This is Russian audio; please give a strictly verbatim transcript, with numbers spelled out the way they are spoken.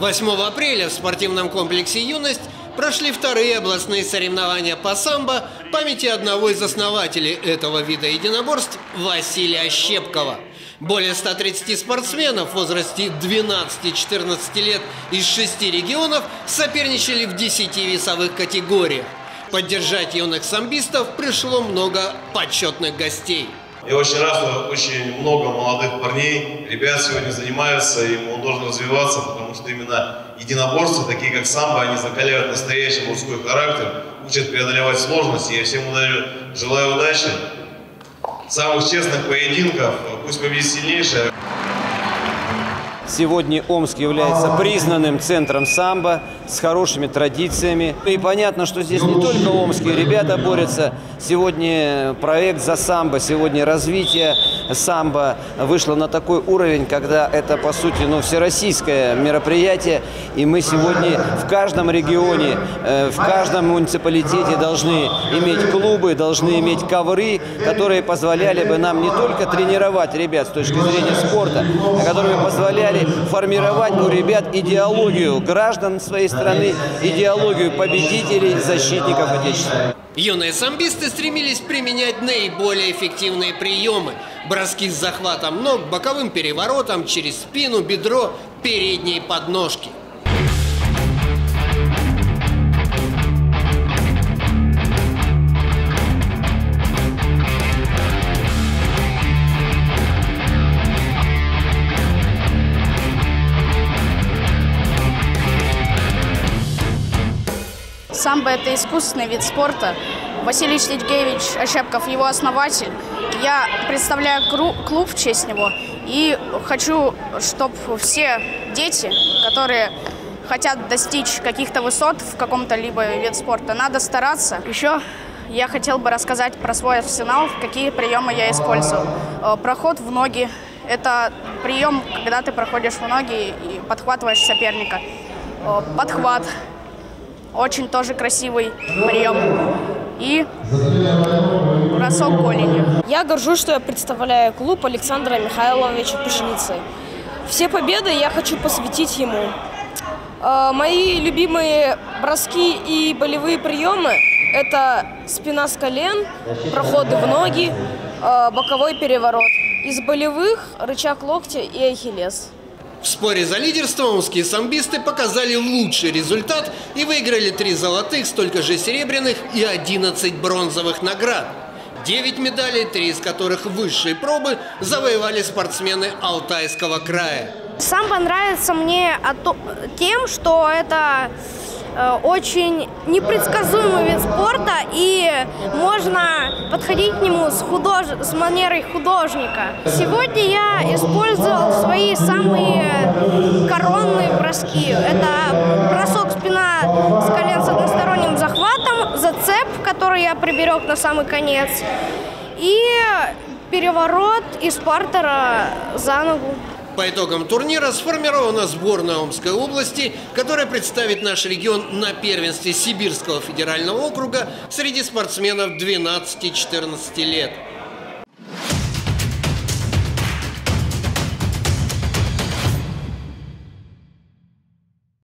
восьмого апреля в спортивном комплексе «Юность» прошли вторые областные соревнования по самбо в памяти одного из основателей этого вида единоборств Василия Щепкова. Более ста тридцати спортсменов в возрасте двенадцати-четырнадцати лет из шести регионов соперничали в десяти весовых категориях. Поддержать юных самбистов пришло много почетных гостей. Я очень рад, что очень много молодых парней, ребят сегодня занимаются, и он должен развиваться, потому что именно единоборства, такие как самбо, они закаляют настоящий мужской характер, учат преодолевать сложности. Я всем желаю удачи, самых честных поединков, пусть победит сильнейший. Сегодня Омск является признанным центром самбо с хорошими традициями. И понятно, что здесь не только омские ребята борются. Сегодня проект за самбо, сегодня развитие самбо вышло на такой уровень, когда это, по сути, ну, всероссийское мероприятие. И мы сегодня в каждом регионе, в каждом муниципалитете должны иметь клубы, должны иметь ковры, которые позволяли бы нам не только тренировать ребят с точки зрения спорта, а которые позволяли формировать у ребят идеологию граждан своей страны, идеологию победителей, защитников Отечества. Юные самбисты стремились применять наиболее эффективные приемы. Броски с захватом ног, боковым переворотом через спину, бедро, передние подножки. Самбо – это искусственный вид спорта. Василий Сергеевич Щепков – его основатель. Я представляю клуб в честь него и хочу, чтобы все дети, которые хотят достичь каких-то высот в каком-то либо вид спорта, надо стараться. Еще я хотел бы рассказать про свой арсенал, какие приемы я использовал. Проход в ноги – это прием, когда ты проходишь в ноги и подхватываешь соперника. Подхват. Очень тоже красивый прием. И бросок голенью. Я горжусь, что я представляю клуб Александра Михайловича Пшеницы. Все победы я хочу посвятить ему. Мои любимые броски и болевые приемы – это спина с колен, проходы в ноги, боковой переворот. Из болевых – рычаг локтя и ахиллес. В споре за лидерство омские самбисты показали лучший результат и выиграли три золотых, столько же серебряных и одиннадцать бронзовых наград. Девять медалей, три из которых высшей пробы, завоевали спортсмены Алтайского края. Самбо нравится мне тем, что это очень непредсказуемый вид спорта, и можно подходить к нему с, худож... с манерой художника. Сегодня я использовал свои самые коронные броски. Это бросок спина с колен с односторонним захватом, зацеп, который я приберег на самый конец, и переворот из партера за ногу. По итогам турнира сформирована сборная Омской области, которая представит наш регион на первенстве Сибирского федерального округа среди спортсменов двенадцати-четырнадцати лет.